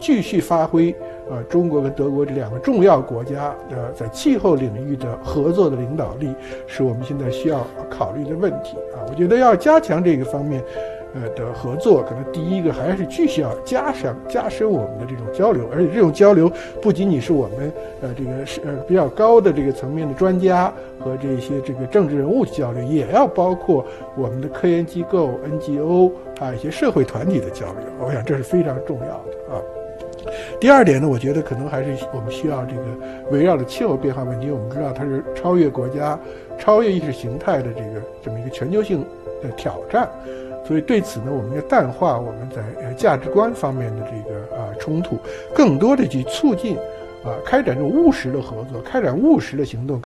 继续发挥中国跟德国这两个重要国家的在气候领域的合作的领导力，是我们现在需要考虑的问题啊。我觉得要加强这个方面的合作，可能第一个还是继续要加深我们的这种交流，而且这种交流不仅仅是我们这个比较高的这个层面的专家和这些这个政治人物交流，也要包括我们的科研机构、NGO 一些社会团体的交流。我想这是非常重要的啊。第二点呢，我觉得可能还是我们需要这个围绕着气候变化问题，我们知道它是超越国家、超越意识形态的这么一个全球性的挑战，所以对此呢，我们要淡化我们在价值观方面的这个冲突，更多的去促进开展这种务实的合作，开展务实的行动，